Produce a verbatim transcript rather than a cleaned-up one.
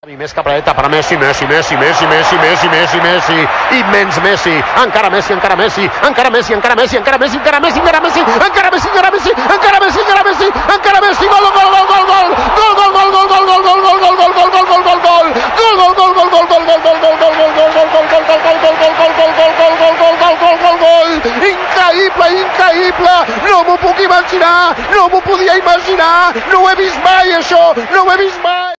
I més capradeta per a Messi, Messi, Messi, Messi, Messi, Messi, Messi, Messi, immens Messi, encara Messi, encara Messi, encara Messi, encara Messi, encara Messi, encara Messi, encara Messi, encara Messi, encara Messi, encara Messi, encara Messi, encara Messi, gol, gol, gol, gol, gol, gol, gol, gol, gol, gol, gol, gol, gol, gol, gol, gol, gol, gol, gol, increïble, increïble, no m'ho puc imaginar, no m'ho podia imaginar, no ho he vist mai això, no ho he vist mai.